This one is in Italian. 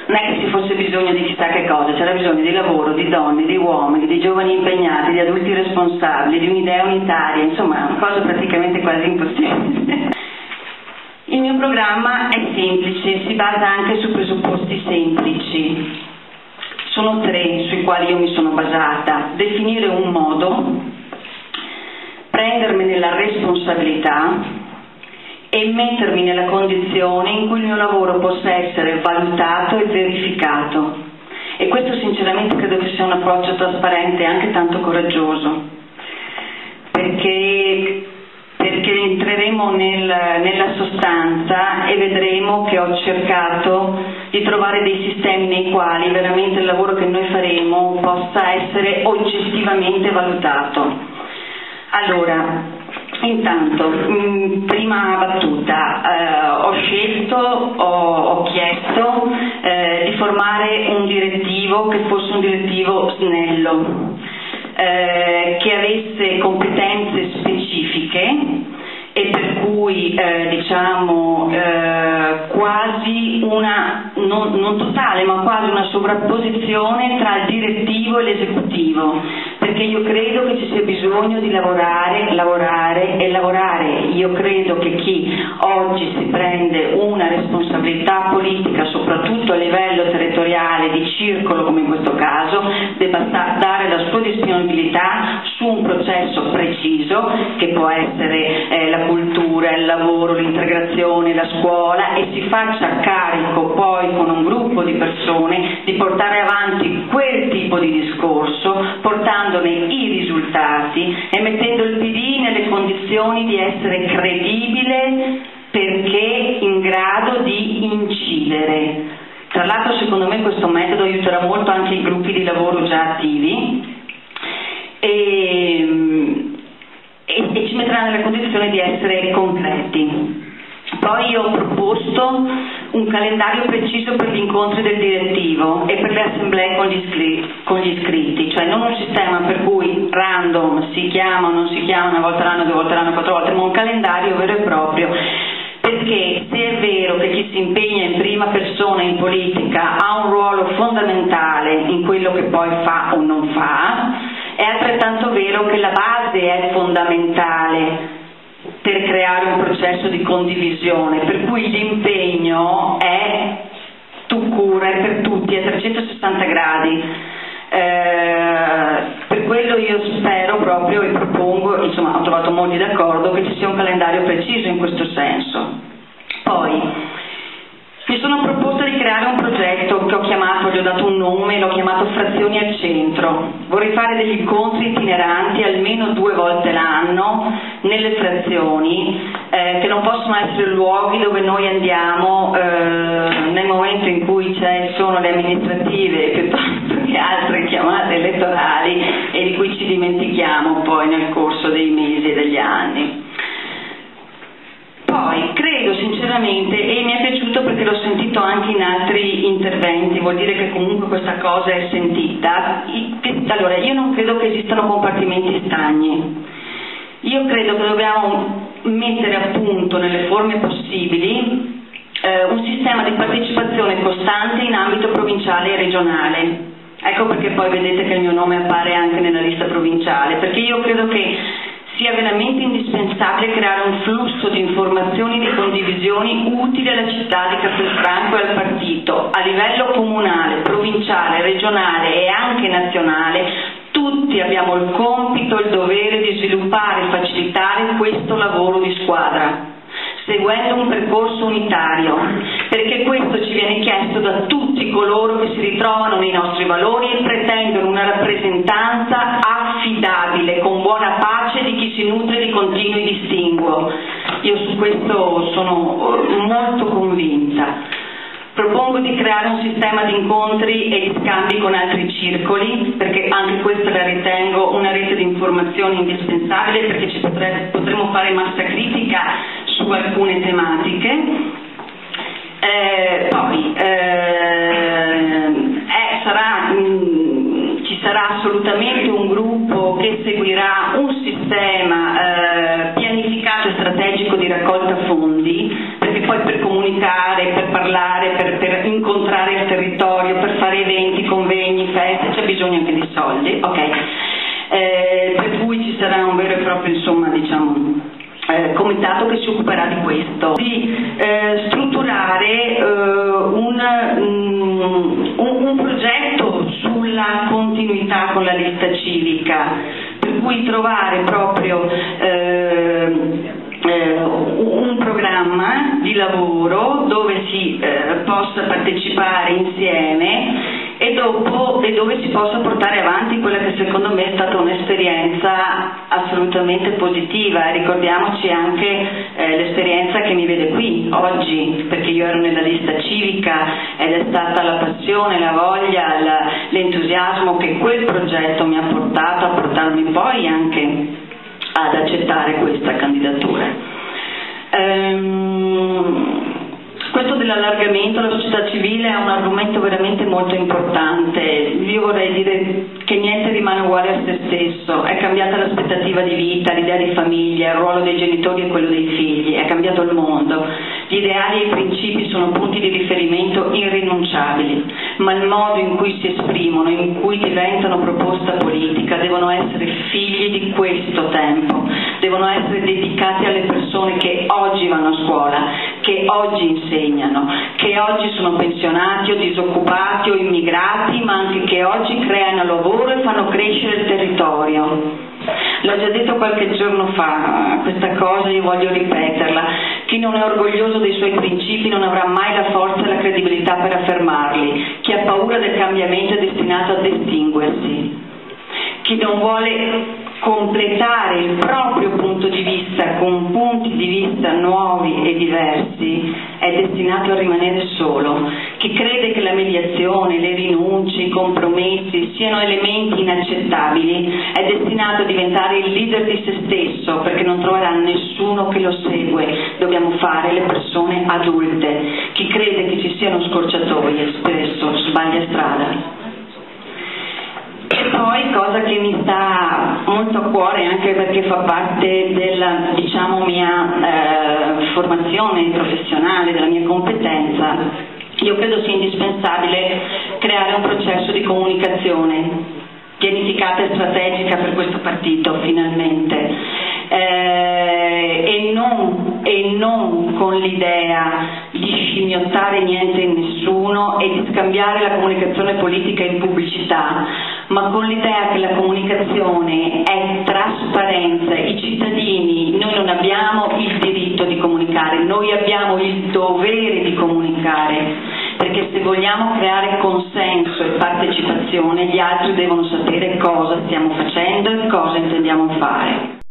non è che ci fosse bisogno di chissà che cosa, c'era bisogno di lavoro, di donne, di uomini, di giovani impegnati, di adulti responsabili, di un'idea unitaria, insomma una cosa praticamente quasi impossibile. Il mio programma è semplice, si basa anche su presupposti semplici. Sono 3 sui quali io mi sono basata: definire un modo, prendermene la responsabilità e mettermi nella condizione in cui il mio lavoro possa essere valutato e verificato. E questo sinceramente credo che sia un approccio trasparente e anche tanto coraggioso, perché entreremo nella sostanza e vedremo che ho cercato di trovare dei sistemi nei quali veramente il lavoro che noi faremo possa essere oggettivamente valutato. Allora, intanto, prima battuta, ho chiesto di formare un direttivo che fosse un direttivo snello, che avesse competenze specifiche e per cui quasi una, non totale, ma quasi una sovrapposizione tra il direttivo e l'esecutivo, perché io credo che ci sia bisogno di lavorare. Io credo che chi oggi si prende una responsabilità politica, soprattutto a livello territoriale, di circolo come in questo caso, debba dare la sua disponibilità su un processo preciso che può essere la cultura, il lavoro, l'integrazione, la scuola, e si faccia carico poi con un gruppo di persone di portare avanti quel tipo di discorso, portandone i risultati e mettendo il PD nelle condizioni di essere credibile perché in grado di incidere. Tra l'altro secondo me questo metodo aiuterà molto anche i gruppi di lavoro già attivi e ci metterà nella condizione di essere concreti. Poi io ho proposto un calendario preciso per gli incontri del direttivo e per le assemblee con gli iscritti, cioè non un sistema per cui random si chiama o non si chiama una volta l'anno, 2 volte l'anno, 4 volte, ma un calendario vero e proprio, perché se è vero che chi si impegna in prima persona in politica ha un ruolo fondamentale in quello che poi fa o non fa, è altrettanto vero che la base è fondamentale per creare un processo di condivisione, per cui l'impegno è tout court, è per tutti, a 360 gradi. Per quello io spero proprio e propongo, insomma ho trovato molti d'accordo, che ci sia un calendario preciso in questo senso. Poi mi sono proposta di creare un progetto che gli ho dato un nome, l'ho chiamato Frazioni al Centro. Vorrei fare degli incontri itineranti almeno 2 volte l'anno nelle frazioni, che non possono essere luoghi dove noi andiamo nel momento in cui ci sono le amministrative piuttosto che altre chiamate elettorali e di cui ci dimentichiamo poi nel corso dei mesi e degli anni. Poi credo sinceramente, e mi è piaciuto perché l'ho sentito anche in altri interventi, vuol dire che comunque questa cosa è sentita. Allora, io non credo che esistano compartimenti stagni. Io credo che dobbiamo mettere a punto nelle forme possibili un sistema di partecipazione costante in ambito provinciale e regionale. Ecco perché poi vedete che il mio nome appare anche nella lista provinciale, perché io credo che sia veramente indispensabile creare un flusso di informazioni e di condivisioni utili alla città di Castelfranco e al partito, a livello comunale, provinciale, regionale e anche nazionale. Tutti abbiamo il compito e il dovere di sviluppare e facilitare questo lavoro di squadra, seguendo un percorso unitario, perché questo ci viene chiesto da tutti coloro che si ritrovano nei nostri valori e pretendono una rappresentanza affidabile, con buona pace di chi si nutre di continui distinguo. Io su questo sono molto convinta. Propongo di creare un sistema di incontri e di scambi con altri circoli, perché anche questa la ritengo una rete di informazioni indispensabile, perché ci potremo fare massa critica su alcune tematiche. Ci sarà assolutamente un gruppo che seguirà un sistema pianificato e strategico di raccolta fondi, perché poi per comunicare, per parlare, per incontrare il territorio bisogno anche di soldi, ok, per cui ci sarà un vero e proprio, insomma, diciamo, comitato che si occuperà di questo, di strutturare un progetto sulla continuità con la lista civica, per cui trovare proprio un programma di lavoro dove si possa partecipare insieme e dove si possa portare avanti quella che secondo me è stata un'esperienza assolutamente positiva. Ricordiamoci anche l'esperienza che mi vede qui oggi, perché io ero nella lista civica ed è stata la passione, la voglia, l'entusiasmo che quel progetto mi ha portato a portarmi poi anche ad accettare questa candidatura. Questo dell'allargamento alla società civile è un argomento veramente molto importante. Io vorrei dire che niente rimane uguale a se stesso, è cambiata l'aspettativa di vita, l'idea di famiglia, il ruolo dei genitori e quello dei figli, è cambiato il mondo. Gli ideali e i principi sono punti di riferimento irrinunciabili, ma il modo in cui si esprimono, in cui diventano proposta politica, devono essere figli di questo tempo, devono essere dedicati alle persone che oggi vanno a scuola, che oggi insegnano, che oggi sono pensionati o disoccupati o immigrati, ma anche che oggi creano lavoro e fanno crescere il territorio. L'ho già detto qualche giorno fa, questa cosa io voglio ripeterla: chi non è orgoglioso dei suoi principi non avrà mai la forza e la credibilità per affermarli, chi ha paura del cambiamento è destinato a distinguersi. Chi non vuole completare il proprio punto di vista con punti di vista nuovi e diversi è destinato a rimanere solo. Chi crede che la mediazione, le rinunce, i compromessi siano elementi inaccettabili è destinato a diventare il leader di se stesso, perché non troverà nessuno che lo segue. Dobbiamo fare le persone adulte. Chi crede che ci siano scorciatoie spesso sbaglia strada. E poi, cosa che mi sta molto a cuore, anche perché fa parte della, diciamo, mia formazione professionale, della mia competenza, io credo sia indispensabile creare un processo di comunicazione pianificata e strategica per questo partito, finalmente, e non con l'idea di scimmiottare niente e nessuno e di scambiare la comunicazione politica in pubblicità, ma con l'idea che la comunicazione è trasparenza. I cittadini, noi non abbiamo il diritto di comunicare, noi abbiamo il dovere di comunicare, perché se vogliamo creare consenso e partecipazione, gli altri devono sapere cosa stiamo facendo e cosa intendiamo fare.